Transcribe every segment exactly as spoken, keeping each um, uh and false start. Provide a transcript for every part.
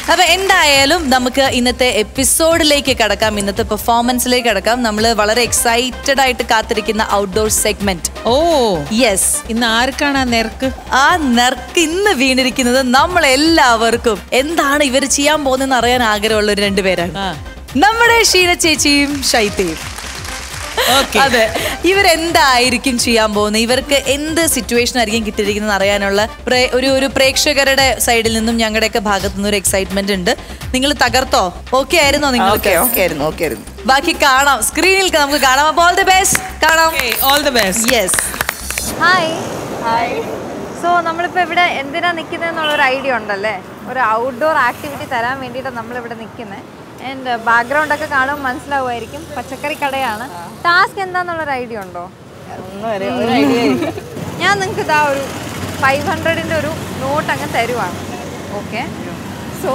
അപ്പൊ എന്തായാലും നമുക്ക് ഇന്നത്തെ എപ്പിസോഡിലേക്ക് കടക്കാം, ഇന്നത്തെ പെർഫോമൻസിലേക്ക് കടക്കാം. നമ്മൾ വളരെ എക്സൈറ്റഡ് ആയിട്ട് കാത്തിരിക്കുന്ന ഔട്ട്ഡോർ സെഗ്മെന്റ്. ഓ യെസ്, ഇന്ന് ആർക്കാണ് ആ നെർക്ക്? ആ നെർക്ക് ഇന്ന് വീണിരിക്കുന്നത് നമ്മൾ എല്ലാവർക്കും. എന്താണ് ഇവർ ചെയ്യാൻ പോകുന്നതെന്ന് അറിയാൻ ആഗ്രഹമുള്ള ഒരു രണ്ടുപേരാണ്, നമ്മുടെ ഷീന ചേച്ചിയും ഷൈത്തയും. അതെ, ഇവരെന്തായിരിക്കും ചെയ്യാൻ പോകുന്നത്, ഇവർക്ക് എന്ത് സിറ്റുവേഷൻ ആയിരിക്കും കിട്ടിയിരിക്കുന്നത് അറിയാനുള്ള ഒരു ഒരു പ്രേക്ഷകരുടെ സൈഡിൽ നിന്നും ഞങ്ങളുടെയൊക്കെ ഭാഗത്തു നിന്ന് ഒരു എക്സൈറ്റ്മെന്റ് ഉണ്ട്. നിങ്ങൾ തകർത്തോ? ഓക്കെ ആയിരുന്നോ നിങ്ങൾക്ക്? ബാക്കി കാണാം, സ്ക്രീനിൽ നമുക്ക് കാണാം. അപ്പോൾ ഓൾ ദി ബെസ്റ്റ്, കാണാം. All the best. Yes. Hi hi. So നമ്മളിപ്പോൾ ഇവിടെ എന്തിനാ നിൽക്കുന്നതെന്നുള്ളൊരു ഐഡിയ ഉണ്ടല്ലേ? ഒരു ഔട്ട്ഡോർ ആക്ടിവിറ്റി തരാൻ വേണ്ടിയിട്ടാണ് നമ്മളിവിടെ നിൽക്കുന്നത്. ആൻഡ് ബാക്ക്ഗ്രൗണ്ടൊക്കെ കാണുമ്പോൾ മനസ്സിലാവുമായിരിക്കും, പച്ചക്കറി കടയാണ്. ടാസ്ക് എന്താണെന്നുള്ളൊരു ഐഡിയ ഉണ്ടോ? ഞാൻ നിങ്ങൾക്ക് ഇതാ ഒരു ഫൈവ് ഹൺഡ്രഡിൻ്റെ ഒരു നോട്ട് അങ്ങ് തരുവാണ്. ഓക്കെ, സോ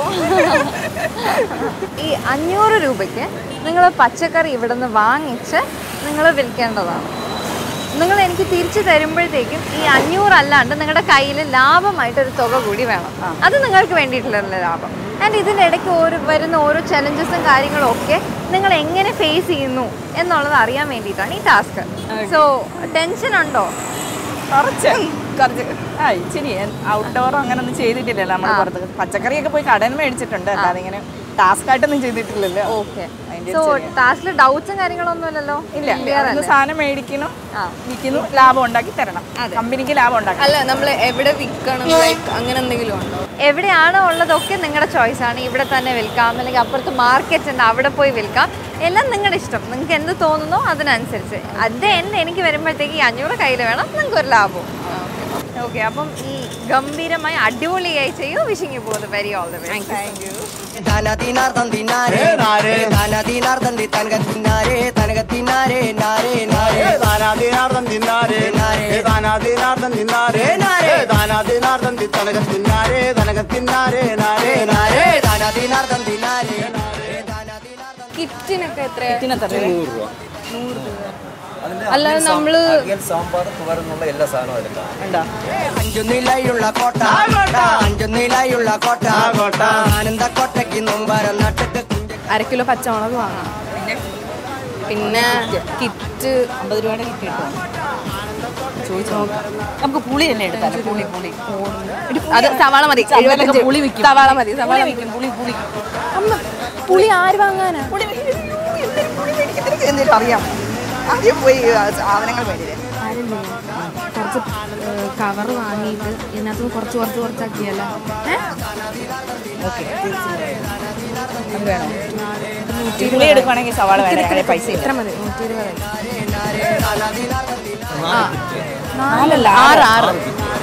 ഈ അഞ്ഞൂറ് രൂപയ്ക്ക് നിങ്ങൾ പച്ചക്കറി ഇവിടെ നിന്ന് വാങ്ങിച്ച് നിങ്ങൾ വിൽക്കേണ്ടതാണ്. നിങ്ങൾ എനിക്ക് തിരിച്ചു തരുമ്പോഴത്തേക്കും ഈ അഞ്ഞൂറ് അല്ലാണ്ട് നിങ്ങളുടെ കയ്യിൽ ലാഭമായിട്ടൊരു തുക കൂടി വേണം. അത് നിങ്ങൾക്ക് വേണ്ടിയിട്ടുള്ള ലാഭം. ആൻഡ് ഇതിൻ്റെ ഇടയ്ക്ക് ഓരോ വരുന്ന ഓരോ ചലഞ്ചസും കാര്യങ്ങളും ഒക്കെ നിങ്ങൾ എങ്ങനെ ഫേസ് ചെയ്യുന്നു എന്നുള്ളത് അറിയാൻ വേണ്ടിയിട്ടാണ് ഈ ടാസ്ക്. സോ ടെൻഷൻ ഉണ്ടോ? കുറച്ച് കുറച്ച് ആ ഇച്ചിരി. ഔട്ട്ഡോർ അങ്ങനെ ഒന്നും ചെയ്തിട്ടില്ലല്ലോ നമ്മൾ. പുറത്ത് പച്ചക്കറിയൊക്കെ പോയി കടയിൽ മേടിച്ചിട്ടുണ്ട്, അല്ലാതെ ഇങ്ങനെ ടാസ്ക് ആയിട്ടൊന്നും ചെയ്തിട്ടില്ലല്ലോ. ഓക്കെ, സോ ടാസ്കിൽ ഡൗട്ട്സും കാര്യങ്ങളൊന്നും ഇല്ലല്ലോ? ഇല്ല, സാധനം മേടിക്കുന്നു, വിൽക്കുന്നു, ലാഭം ഉണ്ടാക്കി തരണം, കമ്പനിക്ക് ലാഭം ഉണ്ടാക്കി. അല്ല, നമ്മൾ എവിടെ വിൽക്കണം അങ്ങനെ എന്തെങ്കിലും ഉണ്ടോ? എവിടെയാണോ ഉള്ളതൊക്കെ നിങ്ങളുടെ ചോയ്സ് ആണ്. ഇവിടെ തന്നെ വിൽക്കാം, അല്ലെങ്കിൽ അപ്പുറത്ത് മാർക്കറ്റ് ഉണ്ട് അവിടെ പോയി വിൽക്കാം. എല്ലാം നിങ്ങളുടെ ഇഷ്ടം. നിങ്ങൾക്ക് എന്ത് തോന്നുന്നോ അതിനനുസരിച്ച്. അത് എന്നെ എനിക്ക് വരുമ്പോഴത്തേക്ക് ഈ അഞ്ഞൂറ് കയ്യിൽ വേണം, നിങ്ങൾക്ക് ഒരു ലാഭവും. ഓക്കെ, അപ്പം ഈ ഗംഭീരമായി അടിപൊളിയായി ചെയ്യൂ. Wishing you both very all the best. Thank you. കിറ്റിനൊക്കെ എത്ര? നൂറ് രൂപ. അല്ലാതെ നമ്മള് സാമ്പാർ തുവരെന്നുള്ള എല്ലാ സാധനവും എടുക്കാം. അഞ്ചു നിലയുള്ള കോട്ട, അഞ്ചു നിലയുള്ള കോട്ട, ആനന്ദ കോട്ടയ്ക്ക് മുമ്പരം നട്ടിട്ട് അര കിലോ പച്ചമുളക് വാങ്ങാം. പിന്നെ കിറ്റ് അമ്പത് രൂപയുടെ കിറ്റ് കിട്ടും. ചോദിച്ചു നോക്കാം. നമുക്ക് പുളി തന്നെ എടുക്കാം. പുളി പുളി അത് സവാള മതി. പുളി വിൽക്കും. സവാള മതി. സവാള വിൽക്കും. പുളി പുളി അമ്മ പുളി ആര് വാങ്ങാനാ? എന്തെങ്കിലും അറിയാം. ആദ്യം പോയി സാധനങ്ങൾ മേടില്ലേ. കുറച്ച് കവർ വാങ്ങിയിട്ട് ഇതിനകത്ത് കുറച്ച് കുറച്ച് കുറച്ചാക്കിയല്ലോ. പുളി എടുക്കുകയാണെങ്കിൽ സവാള വേണം. പൈസ എത്ര മതി? നൂറ്റി ഇരുപത്. നാലല്ല, ആറ് ആറ്.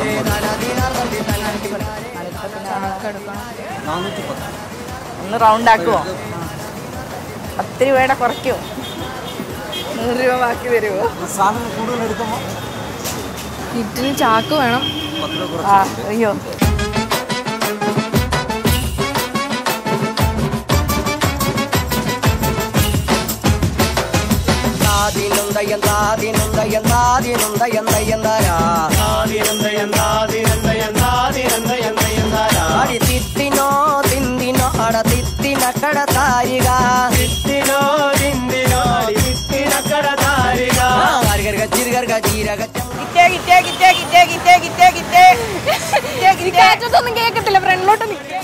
ഒന്ന് റൗണ്ട് ആക്കുമോ? പത്ത് രൂപയുടെ കുറയ്ക്കുമോ? നൂറ് രൂപ ബാക്കി തരുമോ? സാധനം കൂടുതൽ എടുക്കുമ്പോൾ കിറ്റിന് ചാക്ക് വേണം. ആ അയ്യോ, തിത്തിനോ തിന്തിനോ അട തിത്തിനക്കട താരിക, തിത്തിനോ തിന്തിനോ തിത്തിനക്കട താരിക, ഗർഗ ചിർഗർഗ ജീരക കിറ്റേ കിറ്റേ കിറ്റേ കിറ്റേ കിറ്റേ കിറ്റേ കിറ്റേ കിറ്റേ കേട്ടതൊന്നും കേൾക്കത്തില്ല. ഫ്രണ്ടിലോട്ട്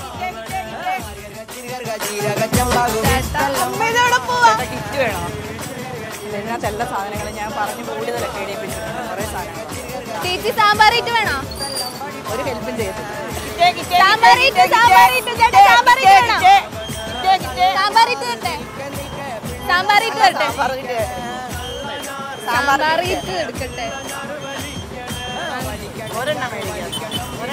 കിറ്റ് വേണോ? ഇതിനകത്ത് എല്ലാ സാധനങ്ങളും ഞാൻ പറഞ്ഞു കൂടുതലൊക്കെ എഴുതിപ്പിച്ചിട്ടുണ്ട്. കുറേ സാധനങ്ങൾ. ചേച്ചി സാമ്പാറിട്ട് വേണോ? ഒരു ഹെൽപ്പും ചെയ്തില്ല. സാമ്പാറിട്ട് സാമ്പാറിട്ട് ചേട്ടാ സാമ്പാറിട്ട് വേണോ? സാമ്പാറിട്ട് തരട്ടെ? സാമ്പാറിട്ട് തരട്ടെ? സാമ്പാറിട്ട് എടുക്കട്ടെ? ഒരെണ്ണം മേടിക്കാം.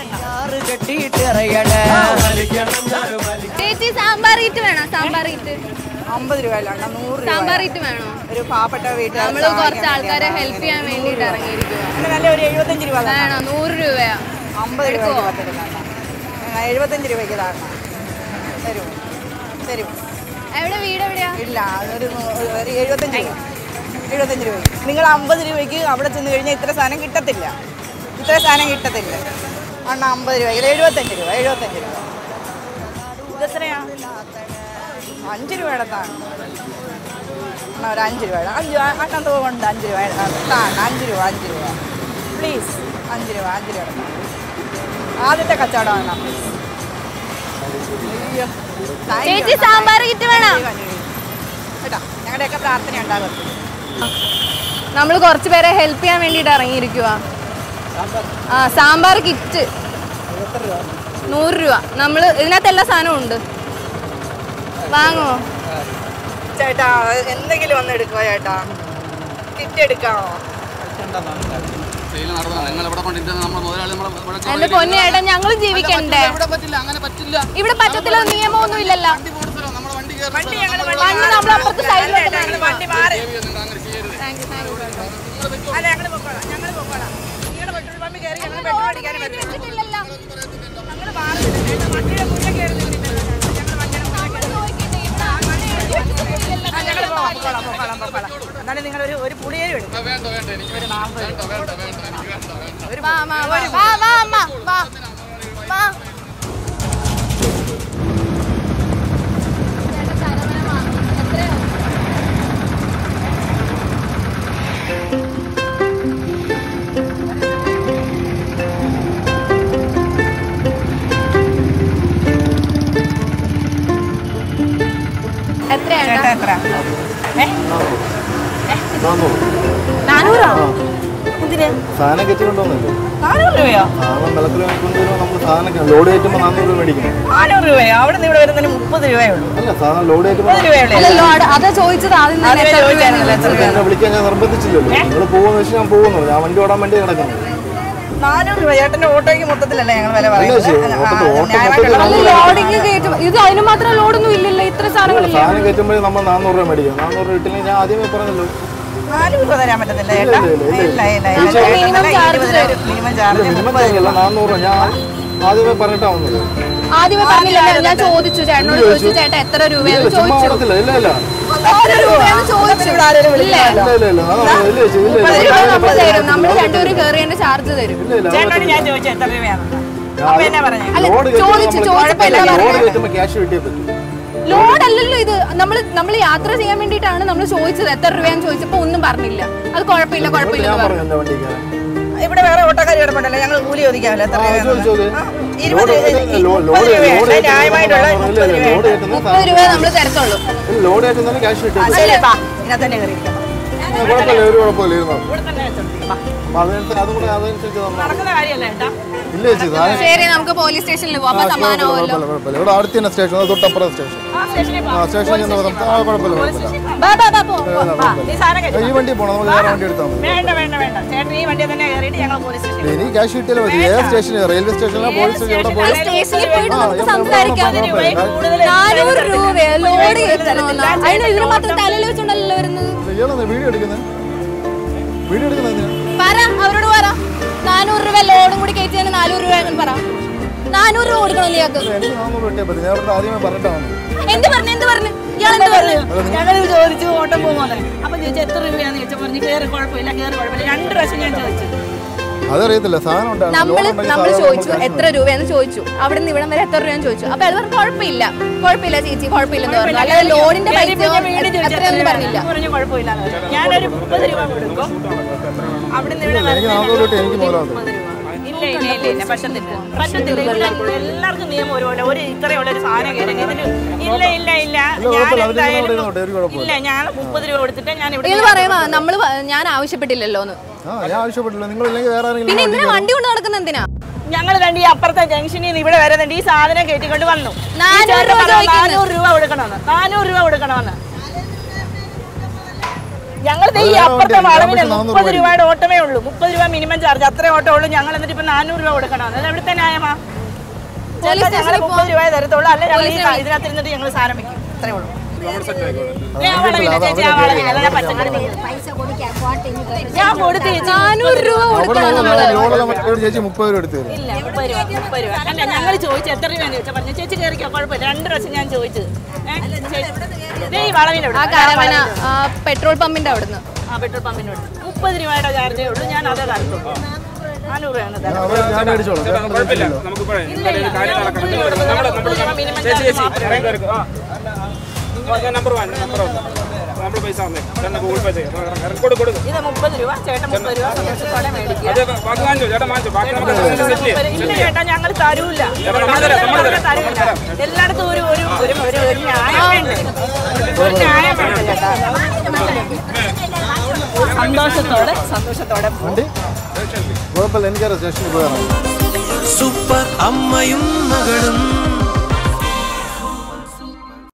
ചേച്ചി സാമ്പാറിട്ട് വേണോ? സാമ്പാറിട്ട് അമ്പത് രൂപ അല്ലാണ്ട് നൂറ് രൂപ. സാമ്പാറിട്ട് വേണോ? ഒരു പാവപ്പെട്ട വീട്ടിൽ നമ്മള് കുറച്ച് ആൾക്കാരെ ഹെൽപ്പ് ചെയ്യാൻ വേണ്ടിട്ട് ഇറങ്ങിയിരിക്കുക. നല്ല ഒരു എഴുപത്തഞ്ച് രൂപ വേണോ? നൂറ് രൂപയാ. അമ്പത് രൂപ എഴുപത്തഞ്ച് രൂപയ്ക്ക് താഴെ തരുമോ? തരും. എവിടെ വീട്? എവിടെയാ? ഇല്ല, ഒരു ഒരു എഴുപത്തഞ്ച് രൂപ. എഴുപത്തഞ്ച് രൂപയ്ക്ക് നിങ്ങൾ അമ്പത് രൂപയ്ക്ക് അവിടെ ചെന്ന് കഴിഞ്ഞാൽ ഇത്ര സാധനം കിട്ടത്തില്ല. ഇത്ര സാധനം കിട്ടത്തില്ല. അണ്ണ അമ്പത് രൂപ. ഇത് എഴുപത്തഞ്ച് രൂപ. എഴുപത്തഞ്ച് രൂപ. ഇതെത്ര അഞ്ച് രൂപയുടെ താണ് ഒരു അഞ്ച് രൂപയുടെ അഞ്ച് അണ്ണൻ തോന്നുന്നുണ്ട് അഞ്ച് രൂപ താണ് അഞ്ച് രൂപ അഞ്ച് രൂപ പ്ലീസ് അഞ്ച് രൂപ അഞ്ച് രൂപയുടെ താണ് ആദ്യത്തെ കച്ചവടമാണ് അയ്യോ ചേച്ചി സാമ്പാർ കിറ്റ് വേണം. കേട്ടോ ഞങ്ങളുടെയൊക്കെ പ്രാർത്ഥന ഉണ്ടാകും. നമ്മൾ കുറച്ച് പേരെ ഹെൽപ്പ് ചെയ്യാൻ വേണ്ടിയിട്ട് ഇറങ്ങിയിരിക്കുക. ആ സാമ്പാർ കിറ്റ് നൂറ് രൂപ. നമ്മൾ ഇതിനകത്ത് എല്ലാ സാധനവും ഉണ്ട്. വാങ്ങുമോ ചേട്ടാ? എന്തെങ്കിലും ഒന്ന് എടുക്കുമോ ചേട്ടാ? കിറ്റ് എടുക്കാമോ? എന്റെ പൊന്നു ചേട്ടാ, ഞങ്ങളും ജീവിക്കണ്ടേ? ഇവിടെ പറ്റത്തില്ല, നിയമമൊന്നും ഇല്ലല്ലോ. വണ്ടി നമ്മൾ അപ്പുറത്ത് സൈഡിലോട്ട് വണ്ടി മാറി. അല്ല ഞങ്ങൾ പൊക്കോളാം ഞങ്ങൾ പൊക്കോളാം നിങ്ങളുടെ പെട്രോൾ പമ്പ് കയറി ഞങ്ങൾ പെട്രോൾ അടിക്കാനും പറ്റില്ല. ഞങ്ങൾ മാറുന്നില്ല വണ്ടിയുടെ മുന്നിൽ കയറി നിൽക്കുന്നില്ല. ഞങ്ങൾ പൊക്കോളാം പൊക്കോളാം പൊക്കോളാം. എന്നാലും നിങ്ങളൊരു ഒരു പുളിയേരും എടുക്കും. ഒരു നാമ്പ് ഒരു സാധനം കെട്ടിക്കൊണ്ടുവന്നല്ലോ. നാനൂറ് രൂപയോ? സാധനം വെള്ളത്തിൽ കൊണ്ടുവരുമ്പോൾ നമ്മൾ സാധനം ലോഡ് കയറ്റുമ്പോൾ നാനൂറ് രൂപ മേടിക്കണം. നാനൂറ് രൂപയോ? അവിടെ നിന്ന് ഇവിടെ വരുന്നതിന് മുപ്പത് രൂപയേ ഉള്ളൂ. അല്ല സാധനം ലോഡ് കയറ്റുമ്പോൾ അതാ ചോദിച്ചത്. എന്നെ വിളിക്കാൻ ഞാൻ നിർബന്ധിച്ചില്ലല്ലോ. നിങ്ങൾ പോകുന്ന വെച്ചാൽ ഞാൻ പോകുന്നു. ഞാൻ വണ്ടി ഓടാൻ വേണ്ടി കിടക്കുന്നു. നാനൂറ് രൂപ ചേട്ടന്റെ ഓട്ടോയ്ക്ക് മൊത്തത്തിലല്ലേ ഞങ്ങൾ വില പറയുന്നത്? ഇത് അതിന് മാത്രം ലോഡൊന്നും ഇല്ലല്ലോ. ഇത്ര സാധനങ്ങളില്ല. സാധനം കയറ്റുമ്പോൾ നമ്മൾ നാനൂറ് രൂപ മേടിക്കും. നാനൂറ് രൂപ ഇട്ടില്ലെങ്കിൽ ഞാൻ ആദ്യമേ പറഞ്ഞല്ലോ നാനൂറ് രൂപ തരാൻ പറ്റത്തില്ല ചേട്ടാ. ഇല്ല ഇല്ല minimum charge minimum charge minimum തരില്ല. നാനൂറ് ഞാൻ ആദ്യമേ പറഞ്ഞിട്ടാ വന്നത്. ആദ്യമേ പറഞ്ഞില്ല. ഞാൻ ചോദിച്ചു ചേട്ടനോട് ചോദിച്ചു ചേട്ടാ എത്ര രൂപയെന്ന് ചോദിച്ചു. ഇല്ല ഇല്ല ഇല്ല എത്ര രൂപയെന്ന് ചോദിച്ചു. നമ്മൾ തരും. നമ്മൾ രണ്ടുപേരും കയറിയതിന്റെ ചാർജ് തരും. ചേട്ടനോട് ഞാൻ ചോദിച്ചു എത്ര രൂപയാണ്. അപ്പൊ എന്നാ പറഞ്ഞു? അല്ല ചോദിച്ചു ചോദിച്ചപ്പോ ക്യാഷ് കിട്ടിയേ പറ്റും. ലോഡ് അല്ലല്ലോ ഇത്. നമ്മൾ നമ്മൾ യാത്ര ചെയ്യാൻ വേണ്ടിയിട്ടാണ് നമ്മൾ ചോദിച്ചത് എത്ര രൂപയാന്ന് ചോദിച്ചപ്പോ ഒന്നും പറഞ്ഞില്ല. അത് കുഴപ്പമില്ല കുഴപ്പമില്ല. ഇവിടെ വേറെ ഓട്ടോക്കാർ കിടപ്പുണ്ടല്ലോ. ഞങ്ങൾ കൂലി ചോദിക്കാമല്ലോ. എത്ര ഇരുപത് ന്യായമായിട്ടുള്ള മുപ്പത് രൂപ മുപ്പത് രൂപ നമ്മൾ തരത്തുള്ളൂ. ലോഡ് ആയിട്ടുണ്ടെങ്കിൽ ക്യാഷ് കിട്ടും. ഇതിനകത്ത് തന്നെ കയറിയിരിക്കാം. കുഴപ്പമില്ല ഒരു കുഴപ്പമില്ല ഇരുന്നോ. ഇവിടെ തന്നെ വെച്ചോണ്ടിരിക്കാം. അതും കൂടെ അതനുസരിച്ച് നടക്കുന്ന കാര്യമല്ല ചേട്ടാ. ഇല്ല ചേച്ചി ശരി നമുക്ക് പോലീസ് സ്റ്റേഷനിൽ പോവാം. സമാനമാവല്ലോ. കുഴപ്പമില്ല. ഇവിടെ അടുത്ത് തന്നെ സ്റ്റേഷൻ, തൊട്ടപ്പുറം സ്റ്റേഷൻ. ആ സ്റ്റേഷനിൽ നിന്ന് കുഴപ്പമില്ല കുഴപ്പമില്ല. ഈ വണ്ടി പോകണം. നമുക്ക് വേറെ വണ്ടി എടുത്താൽ മതി. വേണ്ട വേണ്ട വേണ്ട ചേട്ടൻ ഈ വണ്ടി തന്നെ കയറിയിട്ട് ഞങ്ങൾ പോലീസ് സ്റ്റേഷനിൽ. ഇനി ക്യാഷ് കിട്ടിയാലും മതി. ഏത് സ്റ്റേഷനിൽ? റെയിൽവേ സ്റ്റേഷനിലോ പോലീസ് സ്റ്റേഷൻ? എവിടെ പോയി സ്റ്റേഷനിൽ പോയിട്ട് നമുക്ക് സംസാരിക്കാം. നാനൂറ് രൂപയോ ലോഡ് കയറ്റണമെന്നോ? അതിന് ഇതിന് മാത്രം തലയിൽ വെച്ചോണ്ടല്ലോ വരുന്നത്. വീഡിയോ എടുക്കുന്നത് വീഡിയോ എടുക്കുന്നത് പറ അവരോട് പറ. നാനൂറ് രൂപ ലോഡും കൂടി കയറ്റിയാണ് നാനൂറ് രൂപ എന്ന് പറ. നാനൂറ് രൂപ കൊടുക്കണം ഇയാൾക്ക്. എനിക്ക് നാനൂറ് കിട്ടിയാൽ പറ്റും. ഞാൻ ഇവിടെ ആദ്യമേ പറഞ്ഞിട്ടാണ്. എന്ത് പറഞ്ഞു എന്ത് പറഞ്ഞു ഇയാൾ എന്ത് പറഞ്ഞു? ഞങ്ങൾ ചോദിച്ചു ഓട്ടം പോകുമോന്ന്. അപ്പൊ ചോദിച്ചു എത്ര രൂപയാന്ന് ചോദിച്ചാൽ പറഞ്ഞു കയറി കുഴപ്പമില്ല കയറി കുഴപ്പമില്ല. രണ്ട് പ്രാവശ്യം ഞാൻ ചോദിച്ചു. അതറിയത്തില്ല. സാധനം നമ്മൾ നമ്മൾ ചോദിച്ചു എത്ര രൂപയെന്ന് ചോദിച്ചു. അവിടെ നിന്ന് ഇവിടം വരെ എത്ര രൂപയെന്ന് ചോദിച്ചു. അപ്പൊ അത് പറഞ്ഞു കുഴപ്പമില്ല കുഴപ്പമില്ല ചേച്ചി കുഴപ്പമില്ലെന്ന് പറഞ്ഞു. അല്ലാതെ ലോഡിന്റെ പൈസ അത്രയൊന്നും പറഞ്ഞില്ല. പറഞ്ഞു കുഴപ്പമില്ല. ഞാനൊരു മുപ്പത് രൂപ കൊടുക്കും. അവിടെ നിന്ന് ഇവിടെ ഇല്ല ഇല്ല ഇല്ല ഇല്ല പറ്റത്തില്ല പറ്റത്തില്ല. ഇവിടെ എല്ലാവർക്കും നിയമം ഒരുപോലെ. ഒരു ഇത്രയുള്ള ഒരു സാധനം കയറി ഇതിന് ഇല്ല ഇല്ല ഇല്ല ഞാൻ എന്തായാലും ഇല്ല. ഞാൻ മുപ്പത് രൂപ കൊടുത്തിട്ട് ഞാൻ ഇവിടെ ഇത് പറയുമ്പോ നമ്മള് ഞാൻ ആവശ്യപ്പെട്ടില്ലല്ലോ എന്ന്. പിന്നെ എന്തിനാ വണ്ടി കൊണ്ട് നടക്കുന്ന എന്തിനാ? ഞങ്ങൾ രണ്ട് ഈ അപ്പുറത്തെ ജംഗ്ഷനിൽ നിന്ന് ഇവിടെ വരുന്നുണ്ട്. ഈ സാധനം കയറ്റിക്കൊണ്ട് വന്നു. നാനൂറ് രൂപ കൊടുക്കണമെന്ന് നാനൂറ് രൂപ കൊടുക്കണമെന്ന് ഞങ്ങൾ ഈ അപ്പുറത്തെ വളവിന് മുപ്പത് രൂപയുടെ ഓട്ടമേ ഉള്ളൂ. മുപ്പത് രൂപ മിനിമം ചാർജ്. അത്രേ ഓട്ടോ ഉള്ളൂ. ഞങ്ങൾ എന്നിട്ട് ഇപ്പൊ നാനൂറ് രൂപ കൊടുക്കണം. അത് എവിടുത്തെ ന്യായമാ? ഞങ്ങൾ മുപ്പത് രൂപ തരത്തുള്ളൂ. അല്ലെ ഞങ്ങൾ ഇതിനകത്ത് ഇരുന്നിട്ട് ഞങ്ങൾ സാധനം വെക്കും. അത്രേ ഉള്ളൂ. ഞാൻ കൊടുത്ത് നാനൂറ് രൂപ ഞങ്ങൾ ചോദിച്ചു എത്ര രൂപയാന്ന് ചോദിച്ചാൽ പറഞ്ഞു ചേച്ചി കയറിക്കോ കുഴപ്പമില്ല. രണ്ട് പ്രാവശ്യം ഞാൻ ചോദിച്ചത് ഈ വളവിനോട് പെട്രോൾ പമ്പിന്റെ അവിടുന്ന് ആ പെട്രോൾ പമ്പിനോട് മുപ്പത് രൂപയുടെ ചാർജേ ഉള്ളൂ. ഞാൻ അതേ തരത്തുള്ളൂ. നാനൂറ് രൂപയാണ് ഞാൻ അവിടെ ഞാൻ മേടിച്ചോളാം ചേട്ടൻ കുഴപ്പമില്ല നമുക്ക് പറയാം എന്തായാലും കാര്യം നടക്കണം ചേച്ചി ചേച്ചി ഇറങ്ങി കയറി ആ ഞാൻ നമ്പർ വാങ്ങി നമ്പർ നമ്മൾ പൈസ വന്നേ ചേട്ടൻ ഗൂഗിൾ പേ ചെയ്യാം കൊടുക്കും കൊടുക്കും ഇത് മുപ്പത് രൂപ ചേട്ടൻ മുപ്പത് രൂപ സന്തോഷത്തോടെ മേടിക്കുക അത് ബാക്കി വാങ്ങിച്ചോ ചേട്ടൻ വാങ്ങിച്ചോ ബാക്കി നമുക്ക് സെറ്റ് ചെയ്യാം ഇല്ല ചേട്ടാ ഞങ്ങൾ തരൂല തരൂല എല്ലായിടത്തും ഒരു ഒരു ഒരു ഒരു ന്യായം വേണ്ടേ ഒരു ന്യായം വേണ്ട ചേട്ടാ സന്തോഷത്തോടെ സന്തോഷത്തോടെ വണ്ടി കുഴപ്പമില്ല എനിക്കറിയാം സ്റ്റേഷനിൽ പോയാൽ സൂപ്പർ അമ്മയും മകളും